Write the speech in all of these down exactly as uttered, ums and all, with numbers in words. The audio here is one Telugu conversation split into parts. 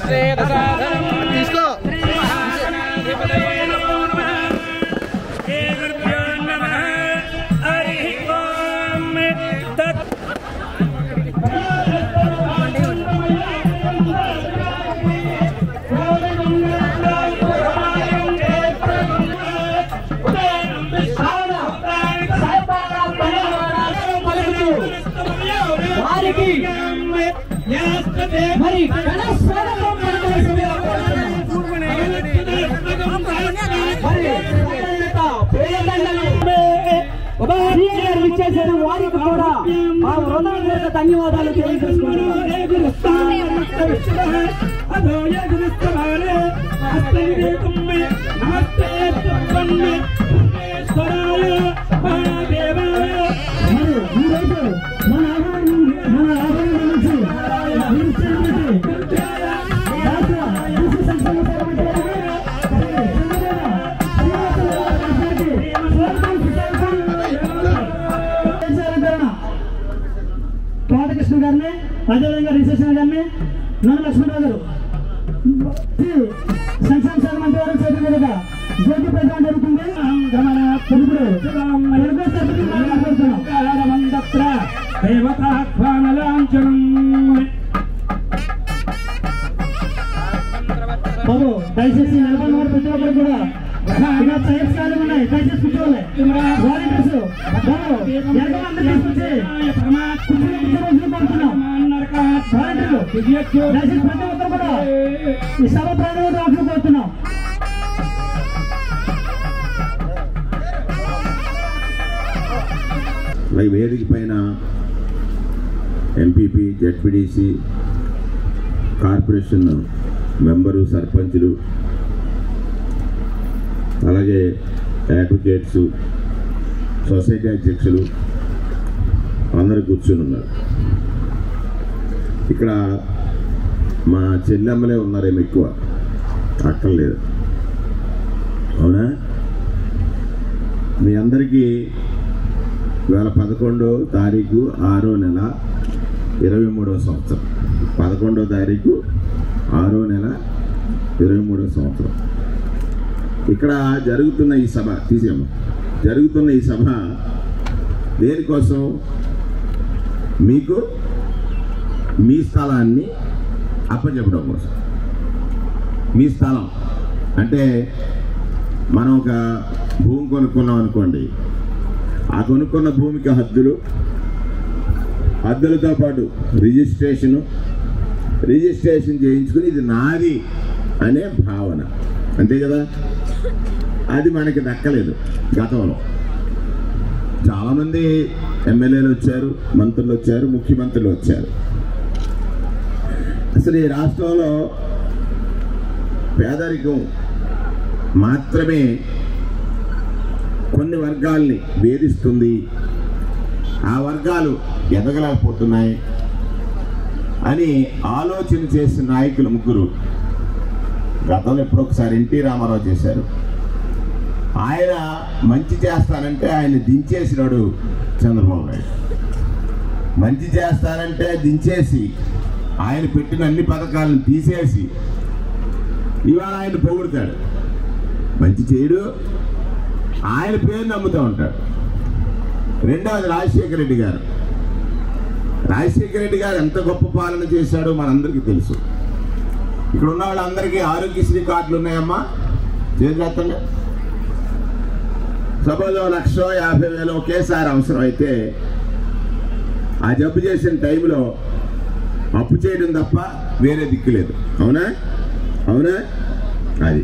తీసుకో మరి ఇచ్చేసారు వారికి కూడా మా హృదయపూర్వక ధన్యవాదాలు తోటకృష్ణ గారిని, అదేవిధంగా రిసెప్షన్ గారిని, నన్ను లక్ష్మణరావు గారు సంక్షేమ శాఖ మంత్రి గారు చేతుల మీదుగా జ్యోతి ప్రదానం జరుగుతుంది. బాబు దయచేసి నిలబడిన వారు ప్రతి ఒక్కరు కూడా ఇలా చైర్స్ ఖాళీ ఉన్నాయి, దయచేసి కూర్చోవాలి. వాలంటీర్స్ బాబు ఎంతమంది తీసుకొచ్చి దయచేసి ప్రతి ఒక్కరు కూడా ఈ సభ ప్రారంభం రావడం కోరుతున్నాం. వేదిక పైన ఎంపీపీ, జెడ్పీడీసీ, కార్పొరేషన్ మెంబరు, సర్పంచులు, అలాగే అడ్వకేట్స్, సొసైటీ అధ్యక్షులు అందరూ కూర్చొని ఉన్నారు. ఇక్కడ మా చెల్లెమ్మలే ఉన్నారేమో ఎక్కువ, అక్కర్లేదు. అవునా? మీ అందరికీ ఇవాళ పదకొండో తారీఖు ఆరో నెల ఇరవై మూడవ సంవత్సరం పదకొండో తారీఖు ఆరో నెల ఇరవై మూడవ సంవత్సరం ఇక్కడ జరుగుతున్న ఈ సభ తీసేమో జరుగుతున్న ఈ సభ దేనికోసం? మీకు మీ స్థలాన్ని అప్పచెప్పడం కోసం. మీ స్థలం అంటే మనం ఒక భూమి కొనుక్కున్నాం అనుకోండి, ఆ కొనుక్కున్న భూమికి హద్దులు, హద్దులతో పాటు రిజిస్ట్రేషను, రిజిస్ట్రేషన్ చేయించుకుని ఇది నాది అనే భావన, అంతే కదా? అది మనకి దక్కలేదు. గతంలో చాలామంది ఎమ్మెల్యేలు వచ్చారు, మంత్రులు వచ్చారు, ముఖ్యమంత్రులు వచ్చారు. అసలు ఈ రాష్ట్రంలో పేదరికం మాత్రమే కొన్ని వర్గాల్ని వేధిస్తుంది, ఆ వర్గాలు ఎదగలేకపోతున్నాయి అని ఆలోచన చేసిన నాయకులు ముగ్గురు గతంలో ఎప్పుడొకసారి ఎన్టీ రామారావు చేశారు. ఆయన మంచి చేస్తానంటే ఆయన దించేసినాడు చంద్రబాబు నాయుడు. మంచి చేస్తానంటే దించేసి ఆయన పెట్టిన అన్ని పథకాలను తీసేసి ఇవాళ ఆయన పొగుడుతాడు. మంచి చేయడు, ఆయన పేరు నమ్ముతూ ఉంటాడు. రెండవది రాజశేఖర రెడ్డి గారు. రాజశేఖర రెడ్డి గారు ఎంత గొప్ప పాలన చేశాడో మనందరికీ తెలుసు. ఇక్కడ ఉన్న వాళ్ళందరికీ ఆరోగ్యశ్రీ కార్డులు ఉన్నాయమ్మా, చేసేస్తండి. సపోజ్ లక్ష యాభై వేలు ఒకేసారి అవసరం అయితే ఆ జబ్బు చేసిన టైంలో అప్పు చేయడం తప్ప వేరే దిక్కు లేదు. అవునా? అవునా? అది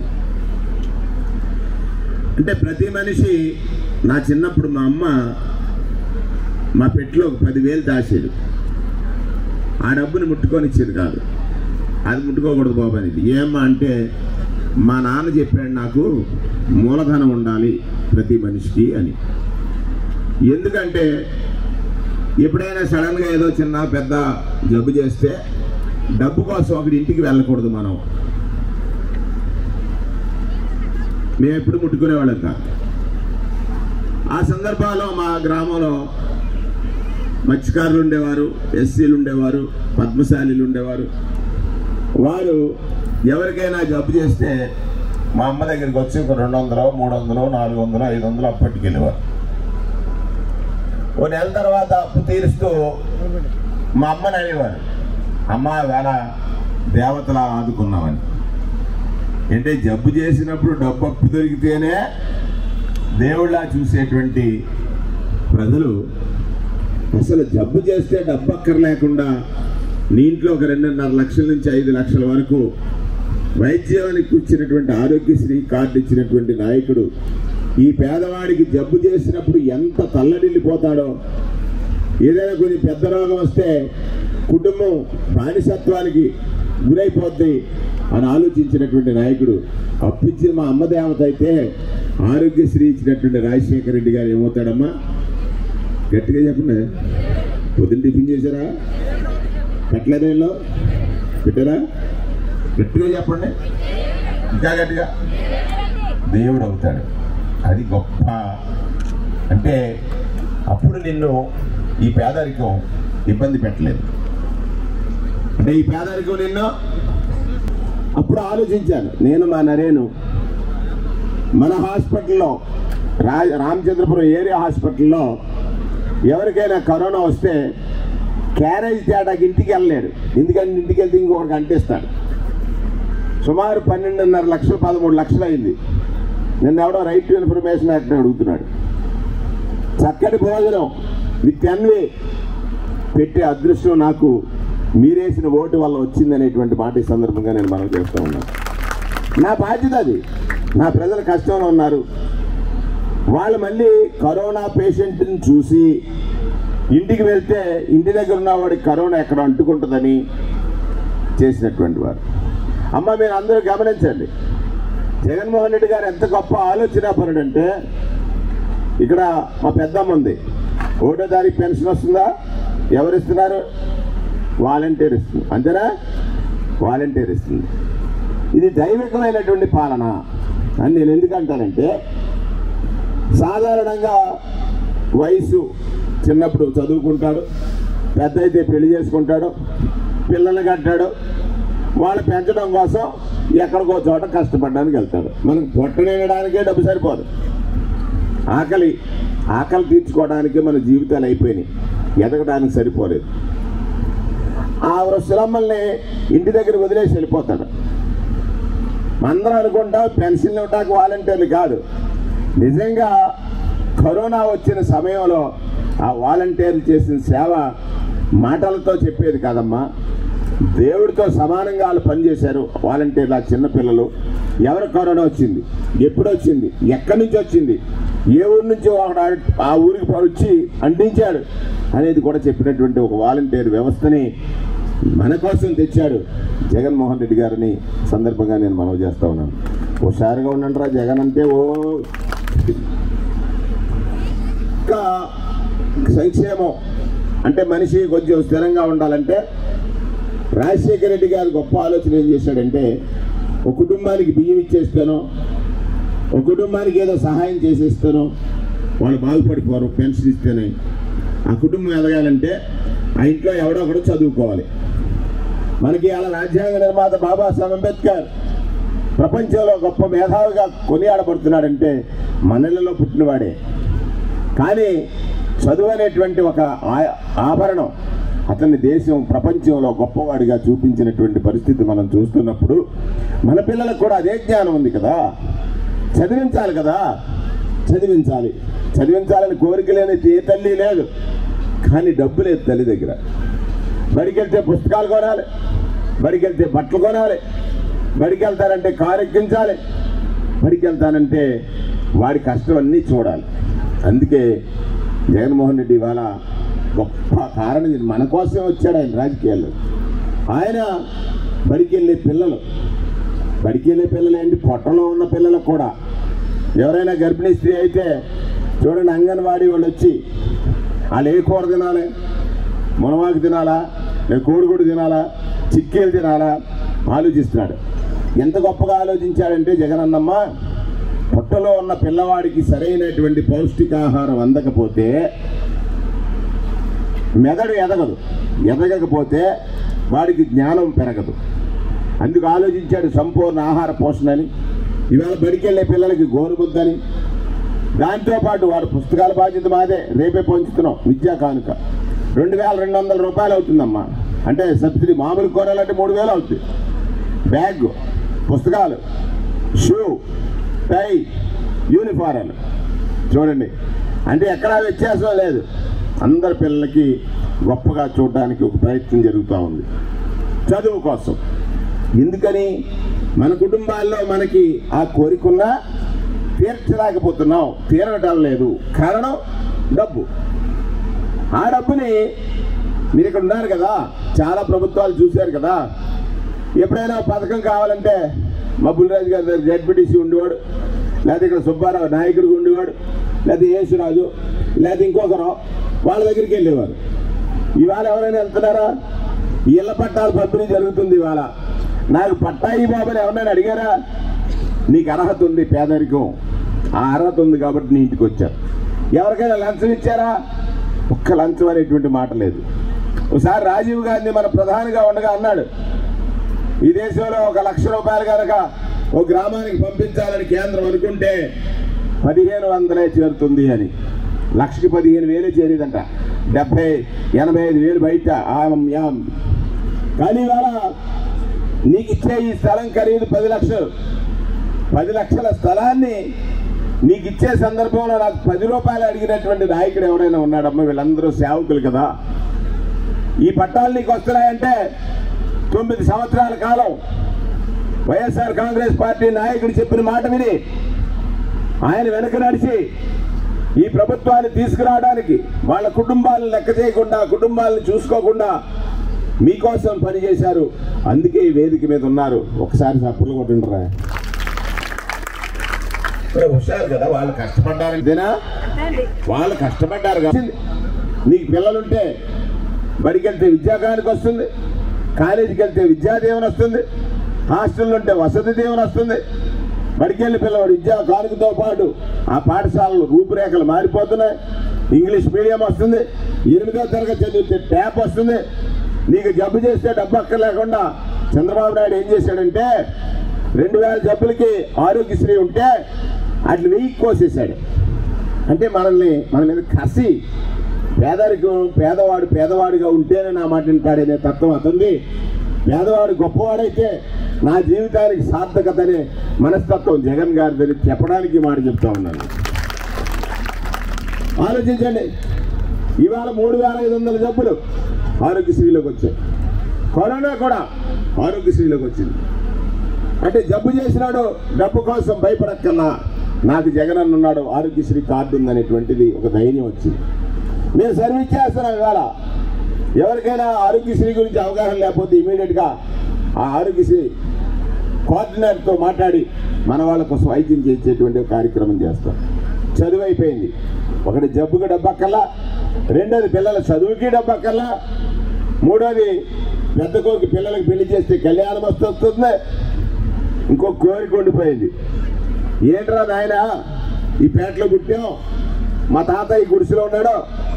అంటే ప్రతి మనిషి, నా చిన్నప్పుడు మా అమ్మ మా పెట్టులో ఒక పదివేలు దాచేది, ఆ డబ్బుని ముట్టుకొని ఇచ్చేది కాదు. అది ముట్టుకోకూడదు బాబు అనేది. ఏమ్మా అంటే మా నాన్న చెప్పాడు నాకు మూలధనం ఉండాలి ప్రతి మనిషికి అని. ఎందుకంటే ఎప్పుడైనా సడన్గా ఏదో చిన్న పెద్ద జబ్బు చేస్తే డబ్బు కోసం ఒకటి ఇంటికి వెళ్ళకూడదు. మనం మేము ఎప్పుడు ముట్టుకునేవాళ్ళం కాదు. ఆ సందర్భాల్లో మా గ్రామంలో మత్స్యకారులు ఉండేవారు, ఎస్సీలు ఉండేవారు, పద్మశాలీలు ఉండేవారు. వారు ఎవరికైనా జబ్బు చేస్తే మా అమ్మ దగ్గరికి వచ్చి ఒక రెండు వందలు మూడు వందలు నాలుగు వందలు ఐదు వందలు అప్పటికి వెళ్ళేవారు. ఓ నెల తర్వాత అప్పు తీరుస్తూ మా అమ్మని అనేవారు, అమ్మ వేళ దేవతలా ఆదుకున్నామని. అంటే జబ్బు చేసినప్పుడు డబ్బు అప్పు దొరికితేనే దేవుళ్ళ చూసేటువంటి ప్రజలు అసలు జబ్బు చేస్తే డబ్బు అక్కర్లేకుండా నీ ఇంట్లో ఒక రెండున్నర లక్షల నుంచి ఐదు లక్షల వరకు వైద్యానికి ఇచ్చినటువంటి ఆరోగ్యశ్రీ కార్డు ఇచ్చినటువంటి నాయకుడు ఈ పేదవాడికి జబ్బు చేసినప్పుడు ఎంత తల్లడిల్లిపోతాడో. ఏదైనా కొంచెం పెద్ద రోగం వస్తే కుటుంబం బానిసత్వానికి గురైపోద్ది అని ఆలోచించినటువంటి నాయకుడు. అప్పిచ్చిన మా అమ్మ దేవత అయితే ఆరోగ్యశ్రీ ఇచ్చినటువంటి రాజశేఖర రెడ్డి గారు ఏమవుతాడమ్మా? గట్టిగా చెప్పండి. పొద్దున్న టిఫిన్ చేశారా? పెట్టలేదేలో పెట్టారా? గట్టిగా చెప్పండి, ఇంకా గట్టిగా. దేవుడు అవుతాడు. అది గొప్ప. అంటే అప్పుడు నిన్ను ఈ పేదరికం ఇబ్బంది పెట్టలేదు. అంటే ఈ పేదరికం నిన్ను అప్పుడు ఆలోచించాను. నేను మా నరేను మన హాస్పిటల్లో రా రామచంద్రపురం ఏరియా హాస్పిటల్లో ఎవరికైనా కరోనా వస్తే క్యారేజ్ తేడాకి ఇంటికి వెళ్ళలేడు. ఎందుకంటే ఇంటికి వెళ్తే ఇంకొకరికి అంటిస్తాడు. సుమారు పన్నెండున్నర లక్షలు పదమూడు లక్షలు అయింది. నిన్న ఎవడో రైట్ టు ఇన్ఫర్మేషన్ యాక్ట్ అడుగుతున్నాడు. చక్కటి భోజనం విత్ ఎన్వే పెట్టే అదృష్టం నాకు మీరేసిన ఓటు వల్ల వచ్చిందనేటువంటి మాట ఈ సందర్భంగా నేను మనం చేస్తూ ఉన్నాను. నా బాధ్యత అది. నా ప్రజలు కష్టంలో ఉన్నారు. వాళ్ళు మళ్ళీ కరోనా పేషెంట్ని చూసి ఇంటికి వెళ్తే ఇంటి దగ్గర ఉన్న వాడికి కరోనా ఎక్కడ అంటుకుంటుందని చేసినటువంటి వారు. అమ్మ మీరు అందరూ గమనించండి, జగన్మోహన్ రెడ్డి గారు ఎంత గొప్ప ఆలోచన పరుడంటే, ఇక్కడ మా పెద్దమ్మ ఉంది, ఒకటో తారీఖు పెన్షన్ వస్తుందా? ఎవరు ఇస్తున్నారు? వాలంటీర్ ఇస్తుంది. అంతేనా? వాలంటీర్ ఇస్తుంది. ఇది దైవికమైనటువంటి పాలన అని నేను ఎందుకంటానంటే, సాధారణంగా వయసు చిన్నప్పుడు చదువుకుంటాడు, పెద్ద అయితే పెళ్లి చేసుకుంటాడు, పిల్లల్ని కట్టాడు, వాళ్ళు పెంచడం కోసం ఎక్కడికో చోట కష్టపడడానికి వెళ్తాడు. మనకు పొట్ట నిండడానికే డబ్బు సరిపోదు. ఆకలి ఆకలి తీర్చుకోవడానికి మన జీవితాలు అయిపోయినాయి, ఎదగడానికి సరిపోలేదు. ఆ వృద్ధులమ్మల్ని ఇంటి దగ్గర వదిలేసి వెళ్ళిపోతాడు. అందరూ అనుకుంటా పెన్షన్ ఇవ్వడానికి వాలంటీర్లు కాదు. నిజంగా కరోనా వచ్చిన సమయంలో ఆ వాలంటీర్లు చేసిన సేవ మాటలతో చెప్పేది కాదమ్మా, దేవుడితో సమానంగా వాళ్ళు పనిచేశారు. వాలంటీర్లు ఆ చిన్నపిల్లలు ఎవరు కరోనా వచ్చింది, ఎప్పుడు వచ్చింది, ఎక్కడి నుంచి వచ్చింది, ఏ ఊరి నుంచి ఒకడు ఆ ఊరికి వచ్చి అంటించాడు అనేది కూడా చెప్పినటువంటి ఒక వాలంటీర్ వ్యవస్థని మన కోసం తెచ్చాడు జగన్మోహన్ రెడ్డి గారిని సందర్భంగా నేను మనవి చేస్తా ఉన్నాను. హుషారుగా ఉండండిరా జగన్ అంటే. ఓ ఇంకా సంక్షేమం అంటే మనిషి కొంచెం స్థిరంగా ఉండాలంటే రాజశేఖర రెడ్డి గారు గొప్ప ఆలోచన ఏం చేశాడంటే, ఒక కుటుంబానికి బియ్యం ఇచ్చేస్తాను, ఒక కుటుంబానికి ఏదో సహాయం చేసేస్తాను, వాళ్ళు బాగుపడిపోరు పెన్షన్ ఇస్తేనే. ఆ కుటుంబం ఎదగాలంటే ఆ ఇంట్లో ఎవడో ఒకడు చదువుకోవాలి. మనకి అలా రాజ్యాంగ నిర్మాత బాబాసాహెబ్ అంబేద్కర్ ప్రపంచంలో గొప్ప మేధావిగా కొనియాడబడుతున్నాడంటే మనలలో పుట్టినవాడే. కానీ చదువు అనేటువంటి ఒక ఆభరణం అతన్ని దేశం ప్రపంచంలో గొప్పవాడిగా చూపించినటువంటి పరిస్థితి మనం చూస్తున్నప్పుడు మన పిల్లలకు కూడా అదే జ్ఞానం ఉంది కదా, చదివించాలి కదా. చదివించాలి చదివించాలని కోరిక లేని ఏ తల్లి లేదు, కానీ డబ్బు లేదు తల్లి దగ్గర. బడికి వెళ్తే పుస్తకాలు కొనాలి, బడికి వెళ్తే బట్టలు కొనాలి, బడికి వెళ్తానంటే కారు ఎక్కించాలి, బడికి వెళ్తానంటే వాడి కష్టం అన్నీ చూడాలి. అందుకే జగన్మోహన్ రెడ్డి ఇవాళ గొప్ప కారణం, మన కోసమే వచ్చాడు ఆయన రాజకీయాల్లో. ఆయన బడికి వెళ్ళే పిల్లలు బడికి వెళ్ళే పిల్లలు ఏంటి, పొట్టలో ఉన్న పిల్లలకు కూడా ఎవరైనా గర్భిణీ స్త్రీ అయితే చూడండి, అంగన్వాడీ వాళ్ళు వచ్చి వాళ్ళు ఏ కూర తినాలి, మునవాకు తినాలా, లేదా కోడిగుడు తినాలా, చిక్కీలు తినాలా ఆలోచిస్తున్నాడు. ఎంత గొప్పగా ఆలోచించాడంటే జగనన్నమ్మ, పొట్టలో ఉన్న పిల్లవాడికి సరైనటువంటి పౌష్టికాహారం అందకపోతే మెదడు ఎదగదు, ఎదగకపోతే వాడికి జ్ఞానం పెరగదు. అందుకు ఆలోచించాడు సంపూర్ణ ఆహార పోషణ అని. ఇవాళ బడికెళ్ళే పిల్లలకి గోరుముద్దని, దాంతోపాటు వాడు పుస్తకాల బాధ్యత మాదే, రేపే పంచుతున్నాం విద్యా కానుక. రెండు వేల రెండు వందల రూపాయలు అవుతుందమ్మా. అంటే సబ్సిడీ మామూలు కొనాలంటే మూడు వేలు అవుతుంది. బ్యాగ్, పుస్తకాలు, షూ, టై, యూనిఫారాలు చూడండి. అంటే ఎక్కడా వ్యత్యాసం లేదు. అందరి పిల్లలకి గొప్పగా చూడడానికి ఒక ప్రయత్నం జరుగుతూ ఉంది చదువు కోసం. ఎందుకని మన కుటుంబాల్లో మనకి ఆ కోరికన్నా తీర్చలేకపోతున్నాం, తీరటం లేదు. కారణం డబ్బు. ఆ డబ్బుని మీరు ఇక్కడ ఉన్నారు కదా, చాలా ప్రభుత్వాలు చూశారు కదా. ఎప్పుడైనా పథకం కావాలంటే మా బుల్లిరాజు గారి దగ్గర జడ్పీటీసీ ఉండేవాడు, లేదా ఇక్కడ సుబ్బారావు నాయకుడిగా ఉండేవాడు, లేదా యేసురాజు, లేదా ఇంకొకరు, వాళ్ళ దగ్గరికి వెళ్ళేవారు. ఇవాళ ఎవరైనా వెళ్తున్నారా? ఇళ్ల పట్టాలు పంపిణీ జరుగుతుంది. ఇవాళ నాకు పట్టాయి బాబుని ఎవరైనా అడిగారా? నీకు అర్హత ఉంది, పేదరికం ఆ అర్హత ఉంది కాబట్టి నీ ఇంటికి వచ్చారు. ఎవరికైనా లంచం ఇచ్చారా? ఒక్క లంచం అనేటువంటి మాట లేదు. ఒకసారి రాజీవ్ గాంధీ మన ప్రధానిగా ఉండగా అన్నాడు, ఈ దేశంలో ఒక లక్ష రూపాయలు కనుక ఒక గ్రామానికి పంపించాలని కేంద్రం అనుకుంటే పదిహేను వందలే చేరుతుంది అని. లక్షకి పదిహేను వేలే చేరేదంట. డెబ్బై ఎనభై ఐదు వేలు బయట ఆమ్ యామ్. కానీ ఇవాళ నీకు ఇచ్చే ఈ స్థలం ఖరీదు పది లక్షలు. పది లక్షల స్థలాన్ని నీకు ఇచ్చే సందర్భంలో నాకు పది రూపాయలు అడిగినటువంటి నాయకుడు ఎవరైనా ఉన్నాడమ్మా? వీళ్ళందరూ సేవకులు కదా. ఈ పట్టాలు నీకు వస్తున్నాయంటే తొమ్మిది సంవత్సరాల కాలం వైఎస్ఆర్ కాంగ్రెస్ పార్టీ నాయకుడు చెప్పిన మాట విని ఆయన వెనక నడిచి ఈ ప్రభుత్వాన్ని తీసుకురావడానికి వాళ్ళ కుటుంబాలను లెక్క చేయకుండా, కుటుంబాలను చూసుకోకుండా మీకోసం పనిచేశారు. అందుకే ఈ వేదిక మీద ఉన్నారు. ఒకసారి చప్పట్లు కొట్టిండ్రా. హుషారు కదా, వాళ్ళు కష్టపడ్డారు. ఇదేనా? వాళ్ళు కష్టపడ్డారు కదా. నీకు పిల్లలుంటే బడికి వెళ్తే విద్యాకానికి వస్తుంది, కాలేజీకి వెళ్తే విద్యాదీవెన వస్తుంది, హాస్టల్లో ఉంటే వసతి దీవెన వస్తుంది. బడికెళ్ళి పిల్లవాడు విద్యా కానుకతో పాటు ఆ పాఠశాలలు రూపురేఖలు మారిపోతున్నాయి. ఇంగ్లీష్ మీడియం వస్తుంది, ఎనిమిదో తరగతి చదివితే ట్యాప్ వస్తుంది. నీకు జబ్బు చేస్తే డబ్బు అక్కర్లేకుండా చంద్రబాబు నాయుడు ఏం చేశాడంటే రెండు వేల జబ్బులకి ఆరోగ్యశ్రీ ఉంటే అట్లా వెయ్యి కోసేశాడు. అంటే మనల్ని మన మీద కసి, పేదరికం, పేదవాడు పేదవాడిగా ఉంటేనే నా మాట వింటాడనే తత్వం అతనిది. పేదవాడు గొప్పవాడైతే నా జీవితానికి సార్థకత అనే మనస్తత్వం జగన్ గారిదని చెప్పడానికి మాట చెప్తా ఉన్నాను. ఆలోచించండి. ఇవాళ మూడు వేల ఐదు వందల జబ్బులు ఆరోగ్యశ్రీలోకి వచ్చాయి. కరోనా కూడా ఆరోగ్యశ్రీలోకి వచ్చింది. అంటే జబ్బు చేసినాడు డబ్బు కోసం భయపడక్కన్నా నాకు జగన్ అన్న ఉన్నాడు, ఆరోగ్యశ్రీ కార్డు ఉందనేటువంటిది ఒక ధైర్యం వచ్చింది. నేను సర్వీస్ చేస్తున్నాను. ఇవాళ ఎవరికైనా ఆరోగ్యశ్రీ గురించి అవగాహన లేకపోతే ఇమీడియట్గా ఆ ఆరోగ్యశ్రీ కోఆర్డినేటర్తో మాట్లాడి మన వాళ్ళ కోసం వైద్యం చేసేటువంటి కార్యక్రమం చేస్తాం. చదువు అయిపోయింది. ఒకటి జబ్బుకి డబ్బక్కల్లా, రెండోది పిల్లల చదువుకి డబ్బక్కల్లా, మూడోది పెద్ద కోరికి పిల్లలకి పెళ్లి చేస్తే కళ్యాణం వస్తు వస్తుంది. ఇంకో కోరిక ఉండిపోయింది. ఏంట్రా నాయన ఈ పేటలో పుట్టాం, మా తాత ఈ గుడిసెలో ఉన్నాడు,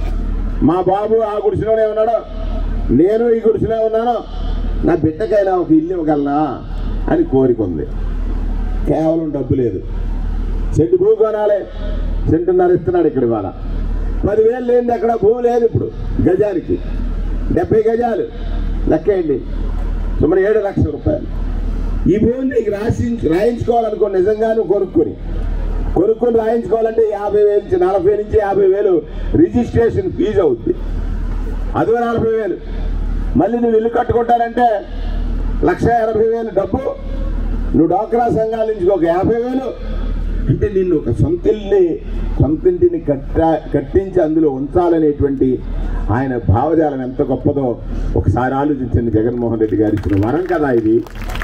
మా బాబు ఆ గుడిసెలోనే ఉన్నాడు, నేను ఈ గుడిసెలో ఉన్నాను, నా బిడ్డకైనా ఒక ఇల్లు ఇవ్వగలనా అని కోరిక ఉంది. కేవలం డబ్బు లేదు. సెంటు భూ కొనాలి, సెంటున్నర ఇస్తున్నాడు ఇక్కడ. ఇవాళ పదివేలు లేనిది అక్కడ భూమి లేదు. ఇప్పుడు గజానికి డెబ్బై గజాలు లెక్కేయండి, సుమారు ఏడు లక్షల రూపాయలు. ఈ భూమిని నీకు రాసి రాయించుకోవాలనుకో, నిజంగాను కొనుక్కొని కొనుక్కొని రాయించుకోవాలంటే యాభై వేలు నుంచి నలభై నుంచి యాభై వేలు రిజిస్ట్రేషన్ ఫీజు అవుద్ది. అదో నలభై వేలు. మళ్ళీ నువ్వు ఇల్లు కట్టుకుంటానంటే లక్ష ఎనభై వేలు డబ్బు. నువ్వు డాక్రా సంఘాల నుంచి ఒక యాభై వేలు. అంటే నిన్ను ఒక సొంత ఇల్లుని, సొంతింటిని కట్ట కట్టించి అందులో ఉంచాలనేటువంటి ఆయన భావజాలం ఎంత గొప్పదో ఒకసారి ఆలోచించండి. జగన్మోహన్ రెడ్డి గారు ఇచ్చిన వరం కదా ఇది.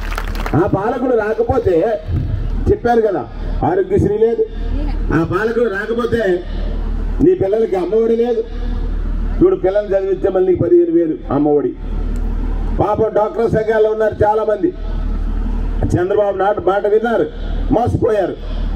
ఆ పాలకుడు రాకపోతే చెప్పారు కదా ఆరోగ్యశ్రీ లేదు. ఆ పాలకుడు రాకపోతే నీ పిల్లలకి అమ్మఒడి లేదు. చూడు, పిల్లలు చదివిస్తే మళ్ళీ పదిహేను వేలు అమ్మఒడి. పాపం డాక్టర్ సంఘాల్లో ఉన్నారు చాలా మంది. చంద్రబాబు నాయుడు మాట విన్నారు, మోసపోయారు.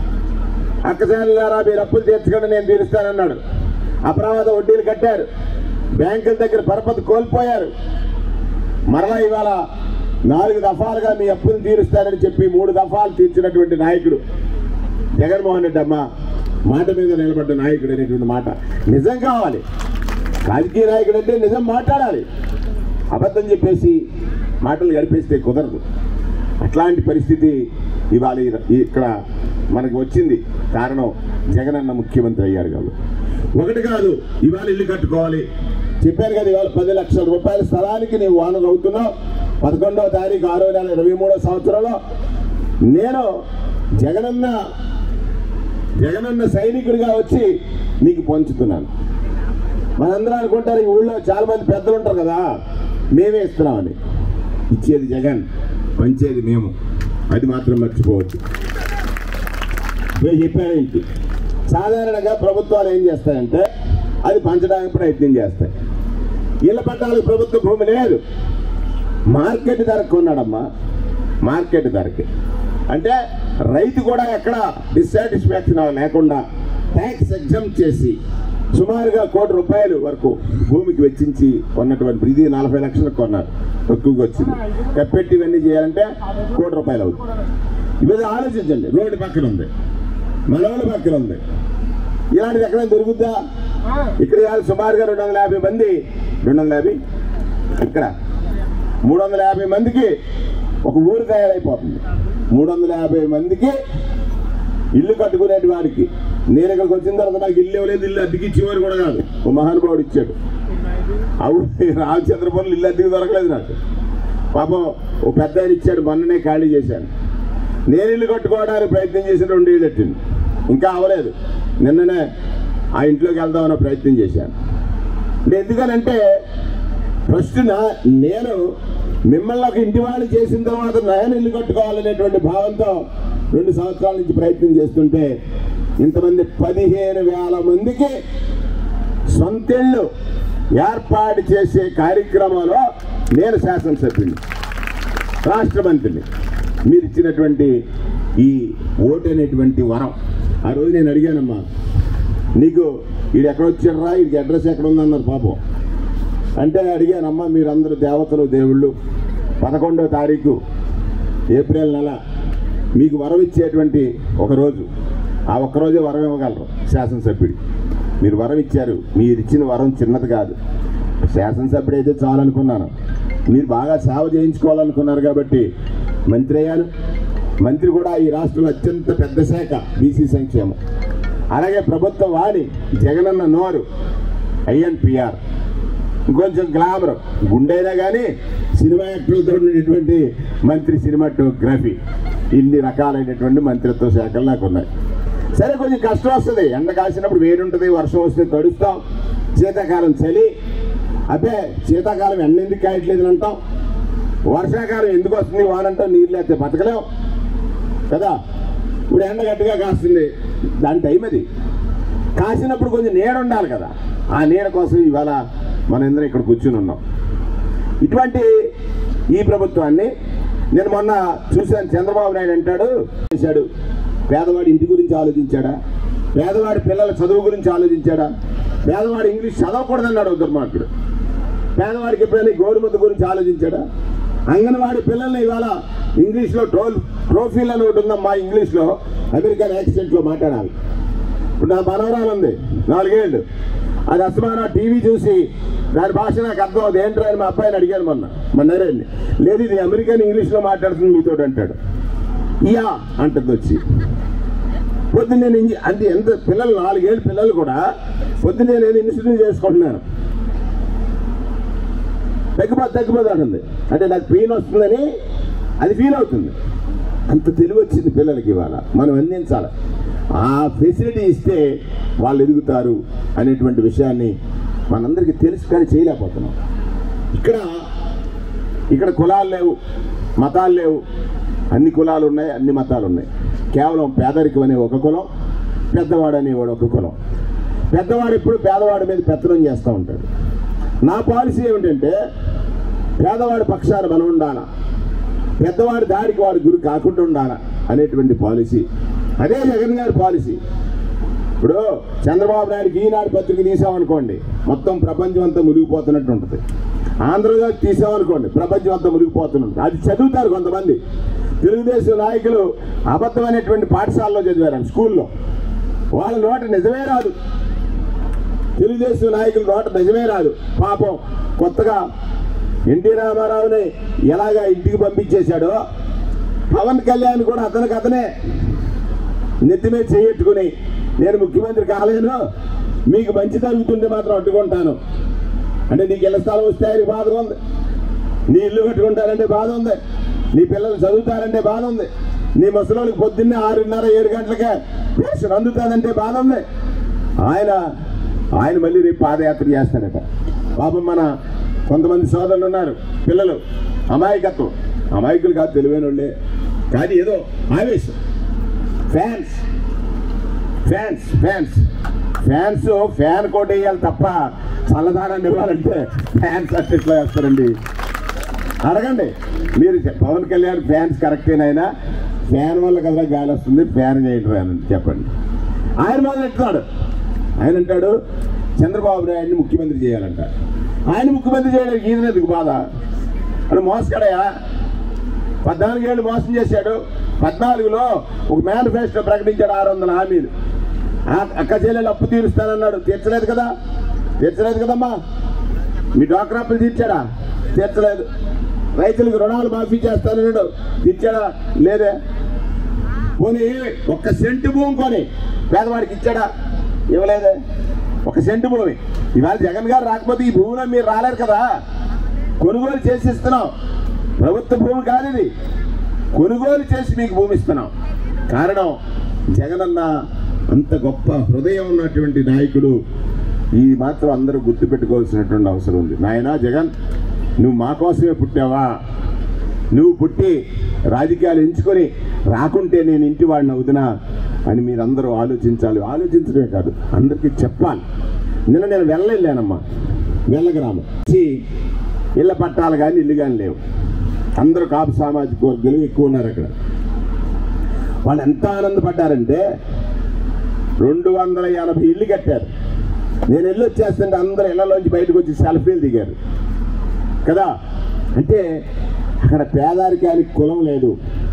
అక్కసారిలారా మీరు అప్పులు తీర్చకుండా నేను తీరుస్తానన్నాడు. అప్రమాద వడ్డీలు కట్టారు. బ్యాంకుల దగ్గర పరపతి కోల్పోయారు. మరలా ఇవాళ నాలుగు దఫాలుగా మీ అప్పును తీరుస్తానని చెప్పి మూడు దఫాలు తీర్చినటువంటి నాయకుడు జగన్మోహన్ రెడ్డి అమ్మ మాట మీద నిలబడ్డ నాయకుడు అనేటువంటి మాట నిజం కావాలి. రాజకీయ నాయకుడు అంటే నిజం మాట్లాడాలి. అబద్ధం చెప్పేసి మాటలు గడిపేస్తే కుదరదు. అట్లాంటి పరిస్థితి ఇవాళ ఇక్కడ మనకు వచ్చింది. కారణం జగనన్న ముఖ్యమంత్రి అయ్యారు కాబట్టి. ఒకటి కాదు, ఇవాళ ఇల్లు కట్టుకోవాలి చెప్పారు కదా. ఇవాళ పది లక్షల రూపాయల స్థలానికి నీవు ఓనర్ అవుతున్నావు. పదకొండవ తారీఖు ఆరో నెల ఇరవై మూడో సంవత్సరంలో నేను జగనన్న జగనన్న సైనికుడిగా వచ్చి నీకు పంచుతున్నాను. మనందరూ అనుకుంటారు ఈ ఊళ్ళో చాలా మంది పెద్దలు ఉంటారు కదా, మేమే ఇస్తున్నామని. ఇచ్చేది జగన్, పంచేది మేము. అది మాత్రం మర్చిపోవచ్చు. నేను చెప్పానేంటి, సాధారణంగా ప్రభుత్వాలు ఏం చేస్తాయంటే అది పంచడానికి ప్రయత్నం చేస్తాయి. ఇళ్ల పట్టాలకు ప్రభుత్వ భూమి లేదు, మార్కెట్ ధరకు కొన్నాడమ్మా. మార్కెట్ ధరకి అంటే రైతు కూడా ఎక్కడ డిస్సాటిస్ఫాక్షన్ లేకుండా ట్యాక్స్ ఎగ్జామ్ చేసి సుమారుగా కోటి రూపాయలు వరకు భూమికి వెచ్చించి కొన్నటువంటి ఇది నలభై లక్షలకు కొన్నారు. ఎక్కువగా వచ్చింది. కప్పెట్టి ఇవన్నీ చేయాలంటే కోటి రూపాయలు అవుతుంది. ఇవన్నీ ఆలోచించండి. రోడ్డు పక్కన ఉంది, మనోళ్ళ పక్కన ఉంది. ఇలాంటిది ఎక్కడైనా దొరుకుద్దా? ఇక్కడ సుమారుగా రెండు వందల యాభై మంది రెండు వందల యాభై ఇక్కడ మూడు వందల యాభై మందికి ఒక ఊరు తయారైపోతుంది. మూడు వందల యాభై మందికి ఇల్లు కట్టుకునేటి వాడికి. నేను ఇక్కడికి వచ్చిన తర్వాత నాకు ఇల్లు ఇవ్వలేదు, ఇల్లు అద్దెకి ఇచ్చేవారు కూడా కాదు. ఓ మహానుభావుడు ఇచ్చాడు. అవును, రామచంద్రపురంలో ఇల్లు అద్దెకి దొరకలేదు నాకు. పాపం ఓ పెద్ద ఆయన ఇచ్చాడు, మొన్ననే ఖాళీ చేశాను. నేను ఇల్లు కట్టుకోవడానికి ప్రయత్నం చేసిన రెండు ఇళ్ళు పెట్టింది, ఇంకా అవ్వలేదు. నిన్ననే ఆ ఇంట్లోకి వెళ్దామన్న ప్రయత్నం చేశాను. ఎందుకనంటే ఫస్ట్ నా నేను మిమ్మల్ని ఒక ఇంటి వాళ్ళు చేసిన తర్వాత నేను ఇల్లు కట్టుకోవాలనేటువంటి భావంతో రెండు సంవత్సరాల నుంచి ప్రయత్నం చేస్తుంటే ఇంతమంది పదిహేను వేల మందికి సొంతిళ్ళు ఏర్పాటు చేసే కార్యక్రమంలో నేను శాసనసభ్యుని, రాష్ట్ర మంత్రిని. మీరు ఇచ్చినటువంటి ఈ ఓటు అనేటువంటి వరం. ఆ రోజు నేను అడిగానమ్మా, నీకు వీడు ఎక్కడ వచ్చాడరా, వీడికి అడ్రస్ ఎక్కడ ఉందన్నారు పాపం. అంటే అడిగానమ్మా, మీరందరూ దేవతలు దేవుళ్ళు, పదకొండవ తారీఖు ఏప్రిల్ నెల మీకు వరం ఇచ్చేటువంటి ఒకరోజు, ఆ ఒక్కరోజే వరం ఇవ్వగలరు శాసనసభ్యుడు. మీరు వరం ఇచ్చారు. మీరు ఇచ్చిన వరం చిన్నది కాదు. శాసనసభ్యుడు అయితే చాలనుకున్నాను, మీరు బాగా సేవ చేయించుకోవాలనుకున్నారు కాబట్టి మంత్రి అయ్యాను. మంత్రి కూడా ఈ రాష్ట్రంలో అత్యంత పెద్ద శాఖ బీసీ సంక్షేమం. అలాగే ప్రభుత్వ వాణి జగనన్న నోరు ఐఎన్పిఆర్, ఇంకొంచెం గ్లామర్ గుండైనా కానీ సినిమా యాక్టర్లతో ఉండేటువంటి మంత్రి సినిమాటోగ్రఫీ. ఇన్ని రకాలైనటువంటి మంత్రిత్వ శాఖలు నాకు ఉన్నాయి. సరే, కొంచెం కష్టం వస్తుంది. ఎండ కాసినప్పుడు వేడి ఉంటుంది, వర్షం వస్తే తడుస్తాం. శీతాకాలం చలి, అదే శీతాకాలం ఎండ ఎందుకు కాయట్లేదు అంటాం. వర్షాకాలం ఎందుకు వస్తుంది వానంటాం, నీరు లేకపోతే బతకలేం కదా. ఇప్పుడు ఎండ గట్టిగా కాస్తుంది, దాని టైం అది. కాసినప్పుడు కొంచెం నీడ ఉండాలి కదా. ఆ నీడ కోసం ఇవాళ మనం అందరం ఇక్కడ కూర్చుని ఉన్నాం. ఇటువంటి ఈ ప్రభుత్వాన్ని నేను మొన్న చూశాను. చంద్రబాబు నాయుడు అంటాడు చేశాడు, పేదవాడి ఇంటి గురించి ఆలోచించాడా? పేదవాడి పిల్లల చదువు గురించి ఆలోచించాడా? పేదవాడి ఇంగ్లీష్ చదవకూడదన్నాడు దుర్మార్గుడు. పేదవాడికి ఎప్పుడైనా గోరుముద్ద గురించి ఆలోచించాడా? అంగన్వాడి పిల్లల్ని ఇవాళ ఇంగ్లీష్లో ట్రోల్ ట్రోఫీల్ అని ఒకటి ఉందమ్మా, ఇంగ్లీష్లో అమెరికన్ యాక్సెంట్లో మాట్లాడాలి. ఇప్పుడు నా మనవరాలు ఉంది, నాలుగేళ్ళు. అది అసమానా టీవీ చూసి దాని భాష నాకు అర్థం అవుతుంది. ఏంటో అని మా అబ్బాయిని అడిగాను మొన్న మొన్నరేండి. లేదు, ఇది అమెరికన్ ఇంగ్లీష్లో మాట్లాడుతుంది మీతో అంటాడు. ఇయా అంటుంది వచ్చి. పొద్దున్న నేను అంటే ఎంత పిల్లలు, నాలుగేళ్ళు పిల్లలు కూడా పొద్దున్న నేను ఇన్స్టిట్యూట్ చేసుకుంటున్నాను. తగ్గిపోతే తగ్గిపోతే అంటుంది. అంటే నాకు పెయిన్ వస్తుందని అది ఫీల్ అవుతుంది. అంత తెలివి వచ్చింది పిల్లలకి. ఇవాళ మనం అందించాలి. ఆ ఫెసిలిటీ ఇస్తే వాళ్ళు ఎదుగుతారు అనేటువంటి విషయాన్ని మనందరికీ తెలుసు, కానీ చేయలేకపోతున్నాం. ఇక్కడ ఇక్కడ కులాలు లేవు, మతాలు లేవు. అన్ని కులాలు ఉన్నాయి, అన్ని మతాలు ఉన్నాయి. కేవలం పేదరికం అనే ఒక కులం, పెద్దవాడు అనేవాడు ఒక కులం. పెద్దవాడు ఎప్పుడు పేదవాడి మీద పెత్తనం చేస్తూ ఉంటాడు. నా పాలసీ ఏమిటంటే పేదవాడి పక్షాన మనం ఉండాలా, పెద్దవాడి దారికి వాడి గురి కాకుండా ఉండాలా అనేటువంటి పాలసీ. అదే జగన్ గారి పాలసీ. ఇప్పుడు చంద్రబాబు నాయుడుకి ఈనాడు పత్రిక తీసామనుకోండి, మొత్తం ప్రపంచం అంతా మునిగిపోతున్నట్టు ఉంటుంది. ఆంధ్రజ్యోతి తీసామనుకోండి ప్రపంచం అంతా మునిగిపోతున్నాం. అది చదువుతారు కొంతమంది. తెలుగుదేశం నాయకులు అబద్ధమైనటువంటి పాఠశాలలో చదివారు, స్కూల్లో. వాళ్ళ నోట నిజమే రాదు, తెలుగుదేశం నాయకుల నోట నిజమే రాదు. పాపం కొత్తగా ఎన్టీ రామారావుని ఎలాగా ఇంటికి పంపించేశాడో పవన్ కళ్యాణ్ కూడా అతనికి అతనే నెత్తిమే చేయట్టుకుని నేను ముఖ్యమంత్రి కాలేను, మీకు మంచి జరుగుతుంటే మాత్రం అడ్డుకుంటాను అంటే, నీకు ఇళ్ళ స్థలం వస్తే ఆయనకి బాధ ఉంది, నీ ఇల్లు కట్టుకుంటారంటే బాధ ఉంది, నీ పిల్లలు చదువుతారంటే బాధ ఉంది, నీ ముసలోళ్ళకి పొద్దున్నే ఆరున్నర ఏడు గంటలకే పెన్షన్ అందుతుందంటే బాధ ఉంది. ఆయన ఆయన మళ్ళీ రేపు పాదయాత్ర చేస్తాడట. పాపం మన కొంతమంది సోదరులు ఉన్నారు, పిల్లలు అమాయకత్వం, అమాయకులు కాదు తెలివైన వాళ్ళే, కానీ ఏదో ఆవేశం. Fans fans fans fans fan coat వేయాలి తప్ప చల్లదానాన్ని ఇవ్వాలంటే ఫ్యాన్స్ అట్లా ఎట్లా వేస్తారండి? అడగండి మీరు. పవన్ కళ్యాణ్ ఫ్యాన్స్ కరెక్టేనైనా ఫ్యాన్ వల్ల కదా గాలి వస్తుంది, ఫ్యాన్ చేయటం అని చెప్పండి. ఆయన మొదలు ఎట్టున్నాడు. ఆయన అంటాడు చంద్రబాబు నాయుడిని ముఖ్యమంత్రి చేయాలంట. ఆయన ముఖ్యమంత్రి చేయడానికి ఈయన ఎందుకు బాధ? అని మోసగాడయా, పద్నాలుగేళ్ళు మోసం చేశాడు. పద్నాలుగులో ఒక మేనిఫెస్టో ప్రకటించాడు, ఆరు వందల హామీలు. అక్క చెల్లెలు అప్పు తీరుస్తానన్నాడు, తీర్చలేదు కదా, తీర్చలేదు కదమ్మా. మీ డ్వాక్రా అప్పులు తీర్చాడా? తీర్చలేదు. రైతులకు రుణాలు మాఫీ చేస్తానన్నాడు, తీర్చాడా? లేదే. పోనీ ఒక్క సెంటు భూమి కొని పేదవాడికి ఇచ్చాడా? ఇవ్వలేదే. ఒక సెంటు భూమి. ఇవాళ జగన్ గారు రాకపోతే ఈ భూమిలో మీరు రాలేరు కదా, కొనుగోలు చేసి ఇస్తున్నాం. ప్రభుత్వ భూమి కాదు ఇది, కొనుగోలు చేసి మీకు భూమి ఇస్తున్నాం. కారణం జగనన్న అంత గొప్ప హృదయం ఉన్నటువంటి నాయకుడు. ఈ మాత్రం అందరూ గుర్తుపెట్టుకోవాల్సినటువంటి అవసరం ఉంది. నాయనా జగన్, నువ్వు మా కోసమే పుట్టావా? నువ్వు పుట్టి రాజకీయాలు ఎంచుకొని రాకుంటే నేను ఇంటి వాడిని అవుతున్నా అని మీరందరూ ఆలోచించాలి. ఆలోచించడమే కాదు, అందరికీ చెప్పాలి. నిన్న నేను వెళ్ళలేనమ్మా, వెళ్ళగ్రామం ఇళ్ళ పట్టాలు కానీ ఇల్లు కానీ లేవు. అందరూ కాపు సామాజిక వర్గాలు ఎక్కువ ఉన్నారు అక్కడ. వాళ్ళు ఎంత ఆనందపడ్డారంటే రెండు వందల ఎనభై ఇల్లు కట్టారు. నేను ఇల్లు వచ్చేస్తుంటే అందరూ ఇళ్లలోంచి బయటకు వచ్చి సెల్ఫీలు దిగారు కదా. అంటే అక్కడ పేదరికానికి కులం లేదు.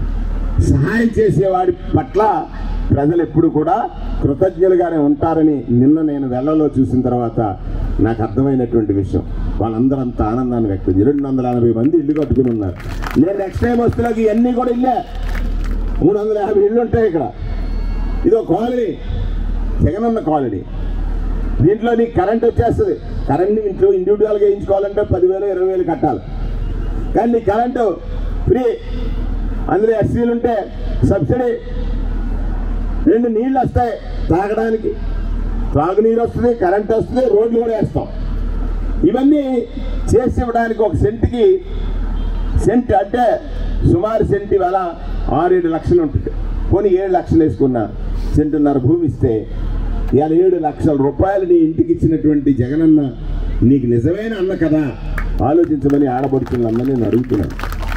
సహాయం చేసేవాడి పట్ల ప్రజలు ఎప్పుడు కూడా కృతజ్ఞులుగానే ఉంటారని నిన్న నేను వెళ్ళలో చూసిన తర్వాత నాకు అర్థమైనటువంటి విషయం. వాళ్ళందరూ అంత ఆనందాన్ని వ్యక్తం. రెండు వందల ఎనభై మంది ఇల్లు కట్టుకుని ఉన్నారు. నేను నెక్స్ట్ టైం వస్తున్నకి ఇవన్నీ కూడా ఇల్లే. మూడు వందల యాభై ఇళ్ళు ఉంటాయి ఇక్కడ. ఇదో కాలనీ, జగనన్న కాలనీ. దీంట్లో నీకు కరెంట్ వచ్చేస్తుంది. కరెంట్ ఇంట్లో ఇండివిజువల్గా వేయించుకోవాలంటే పదివేలు ఇరవై వేలు కట్టాలి. కానీ నీకు కరెంటు ఫ్రీ. అందులో ఎస్సీలు ఉంటే సబ్సిడీ. రెండు నీళ్ళు వస్తాయి తాగడానికి, తాగునీరు వస్తుంది, కరెంట్ వస్తుంది, రోడ్లు కూడా వేస్తాం. ఇవన్నీ చేసి ఇవ్వడానికి ఒక సెంటుకి సెంట్ అంటే సుమారు సెంటు వేల ఆరు ఏడు లక్షలు ఉంటుంది. పోనీ ఏడు లక్షలు వేసుకున్నా సెంటున్నర భూమి ఇస్తే ఇవాళ ఏడు లక్షల రూపాయలు నీ ఇంటికి ఇచ్చినటువంటి జగనన్న నీకు నిజమైన అన్న కదా. ఆలోచించమని ఆడబడుతున్నందరూ నేను అడుగుతున్నాను.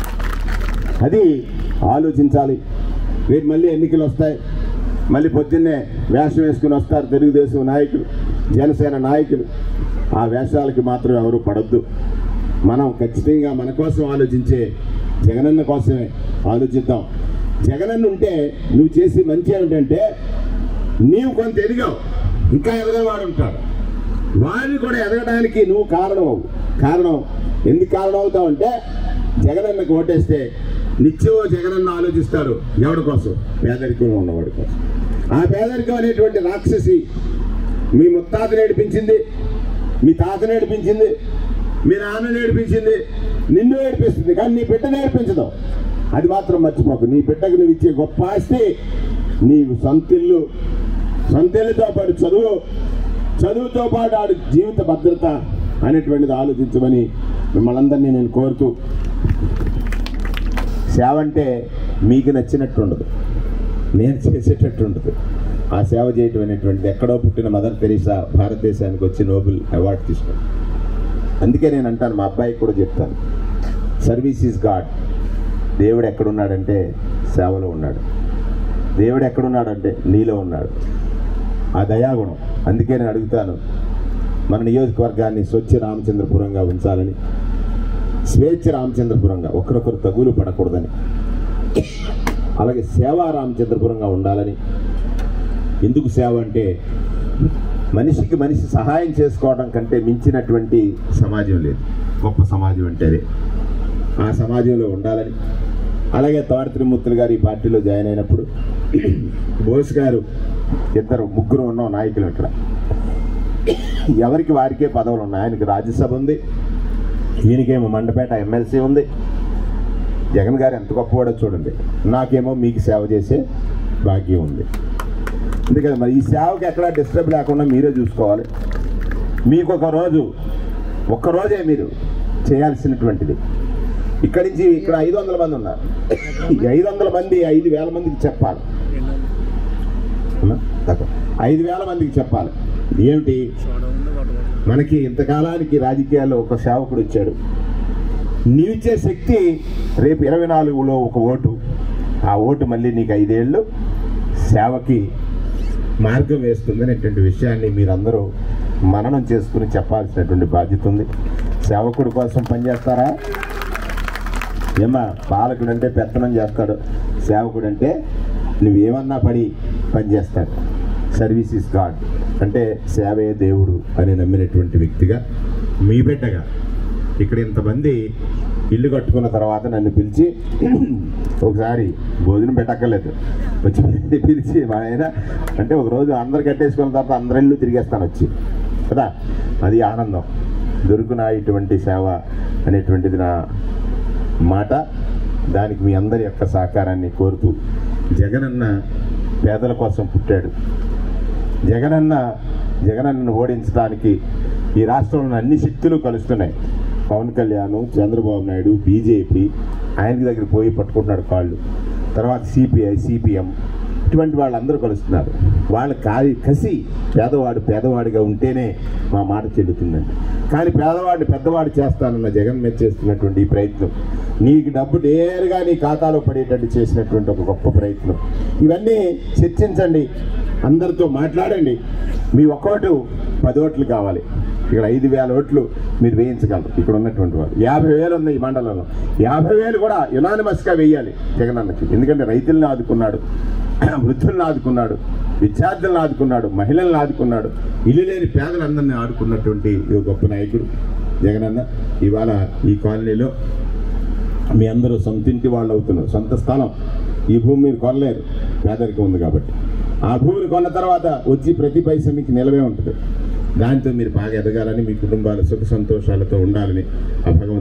అది ఆలోచించాలి. రేపు మళ్ళీ ఎన్నికలు వస్తాయి. మళ్ళీ పొద్దున్నే వేషం వేసుకుని వస్తారు తెలుగుదేశం నాయకులు, జనసేన నాయకులు. ఆ వేషాలకి మాత్రం ఎవరు పడద్దు. మనం ఖచ్చితంగా మన కోసం ఆలోచించే జగనన్న కోసమే ఆలోచిద్దాం. జగనన్న ఉంటే నువ్వు చేసి మంచి ఏమిటంటే నీవు కొంత ఎదిగావు, ఇంకా ఎదగవాడు ఉంటాడు. వాడిని కూడా ఎదగడానికి నువ్వు కారణం అవు. కారణం ఎందుకు కారణం అవుతావు అంటే జగనన్నకు ఓటేస్తే నిత్యం జగనన్న ఆలోచిస్తాడు ఎవడి కోసం? పేదరికంలో ఉన్నవాడి కోసం. ఆ పేదరికం అనేటువంటి రాక్షసి మీ ముత్తాత నేర్పించింది, మీ తాత నేర్పించింది, మీ నాన్న నేర్పించింది, నిన్ను నేర్పిస్తుంది. కానీ నీ బిడ్డ నేర్పించదు. అది మాత్రం మర్చిపోకు. నీ బిడ్డకు నువ్వు ఇచ్చే గొప్ప ఆస్తి నీవు సొంతిల్లు, సొంతిల్లుతో పాటు చదువు, చదువుతో పాటు ఆడు జీవిత భద్రత అనేటువంటిది ఆలోచించమని మిమ్మల్ని అందరినీ నేను కోరుతూ, సేవ అంటే మీకు నచ్చినట్టు ఉండదు, నేను చేసేటట్టు ఉండదు. ఆ సేవ చేయటం అనేటువంటిది ఎక్కడో పుట్టిన మదర్ తెరీసా భారతదేశానికి వచ్చి నోబెల్ అవార్డు తీసుకుంది. అందుకే నేను అంటాను, మా అబ్బాయికి కూడా చెప్తాను, సర్వీస్ ఈజ్ గాడ్. దేవుడు ఎక్కడున్నాడంటే సేవలో ఉన్నాడు. దేవుడు ఎక్కడున్నాడంటే నీలో ఉన్నాడు. ఆ దయాగుణం. అందుకే నేను అడుగుతాను మన నియోజకవర్గాన్ని స్వచ్ఛ రామచంద్రపురంగా ఉంచాలని, స్వేచ్ఛ రామచంద్రపురంగా, ఒకరొకరు తగులు పడకూడదని, అలాగే సేవా రామచంద్రపురంగా ఉండాలని. ఎందుకు సేవ అంటే మనిషికి మనిషి సహాయం చేసుకోవడం కంటే మించినటువంటి సమాజం లేదు. గొప్ప సమాజం అంటే అదే. ఆ సమాజంలో ఉండాలని. అలాగే తోట త్రిమూర్తులు గారు ఈ పార్టీలో జాయిన్ అయినప్పుడు బోస్ గారు ఇద్దరు ముగ్గురు ఉన్న నాయకులు ఇక్కడ, ఎవరికి వారికే పదవులు ఉన్నాయి. ఆయనకి రాజ్యసభ ఉంది, ఈయనకేమో మండపేట ఎమ్మెల్సీ ఉంది. జగన్ గారు ఎంత గొప్పవాడో చూడండి. నాకేమో మీకు సేవ చేసే భాగ్యం ఉంది. అందుకని మరి ఈ సేవకి ఎక్కడా డిస్టర్బ్ లేకుండా మీరే చూసుకోవాలి. మీకు ఒక రోజు ఒక్కరోజే మీరు చేయాల్సినటువంటిది. ఇక్కడి నుంచి ఇక్కడ ఐదు వందల మంది ఉన్నారు. ఈ ఐదు వందల మంది ఐదు వేల మందికి చెప్పాలి. ఐదు వేల మందికి చెప్పాలి. ఏమిటి, మనకి ఇంతకాలానికి రాజకీయాల్లో ఒక సేవకుడు వచ్చాడు, నీవిచ్చే శక్తి రేపు ఇరవై నాలుగులో ఒక ఓటు, ఆ ఓటు మళ్ళీ నీకు ఐదేళ్ళు సేవకి మార్గం వేస్తుందనేటువంటి విషయాన్ని మీరందరూ మననం చేసుకుని చెప్పాల్సినటువంటి బాధ్యత ఉంది. సేవకుడి కోసం పనిచేస్తారా? ఏమా, పాలకుడు అంటే పెత్తనం చేస్తాడు, సేవకుడు అంటే నువ్వేమన్నా పడి పనిచేస్తాడు. సర్వీస్ ఇస్ గాడ్ అంటే సేవే దేవుడు అని నమ్మినటువంటి వ్యక్తిగా, మీ బిడ్డగా ఇక్కడ ఇంతమంది ఇల్లు కట్టుకున్న తర్వాత నన్ను పిలిచి ఒకసారి భోజనం పెట్టక్కర్లేదు, వచ్చి పిలిచి మా ఆయన అంటే ఒకరోజు అందరు కట్టేసుకున్న తర్వాత అందరి ఇల్లు తిరిగేస్తాను వచ్చి కదా, అది ఆనందం. దొరుకున ఇటువంటి సేవ అనేటువంటిది నా మాట. దానికి మీ అందరి యొక్క సహకారాన్ని కోరుతూ, జగనన్న పేదల కోసం పుట్టాడు. జగనన్న జగనన్నను ఓడించడానికి ఈ రాష్ట్రంలో అన్ని శక్తులు కలుస్తున్నాయి. పవన్ కళ్యాణ్, చంద్రబాబు నాయుడు, బీజేపీ ఆయనకి దగ్గర పోయి పట్టుకుంటున్నాడు కాళ్ళు. తర్వాత సిపిఐ, సిపిఎం ఇటువంటి వాళ్ళందరూ కలుస్తున్నారు. వాళ్ళ కాది కసి పేదవాడు పేదవాడిగా ఉంటేనే మా మాట చెల్లుతుందండి. కానీ పేదవాడిని పెద్దవాడు చేస్తానన్న జగన్ మీద చేస్తున్నటువంటి ఈ ప్రయత్నం, నీకు డబ్బు నేరుగా నీ ఖాతాలో పడేటట్టు చేసినటువంటి ఒక గొప్ప ప్రయత్నం. ఇవన్నీ చర్చించండి, అందరితో మాట్లాడండి. మీ ఒక్కోటు పది ఓట్లు కావాలి. ఇక్కడ ఐదు వేల ఓట్లు మీరు వేయించగలరు. ఇక్కడ ఉన్నటువంటి వాళ్ళు యాభై వేలు ఉన్నాయి ఈ మండలంలో. యాభై వేలు కూడా యునానిమస్గా వేయాలి జగనన్నకి. ఎందుకంటే రైతులను ఆదుకున్నాడు, వృద్ధులను ఆదుకున్నాడు, విద్యార్థులను ఆదుకున్నాడు, మహిళలను ఆదుకున్నాడు, ఇల్లు లేని పేదలందరినీ ఆదుకున్నటువంటి గొప్ప నాయకుడు జగనన్న. ఇవాళ ఈ కాలనీలో మీ అందరూ సొంతింటి వాళ్ళు అవుతున్నారు. సొంత స్థలం, ఈ భూమి మీరు కొనలేరు, పేదరికం ఉంది కాబట్టి. ఆ భూమిని కొన్న తర్వాత వచ్చి ప్రతి పైసా మీకు నిలవే ఉంటుంది. దాంతో మీరు బాగా ఎదగాలని, మీ కుటుంబాలు సుఖ సంతోషాలతో ఉండాలని ఆ భగవంతుడు